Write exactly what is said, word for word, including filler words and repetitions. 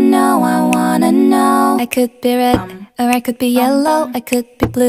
know, I wanna know. I could be red, or I could be yellow, I could be blue.